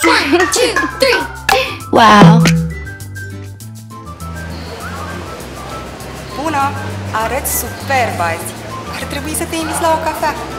1, 2, 3. Wow. Bună! Arăți superb azi! Ar trebui să te inviți la o cafea.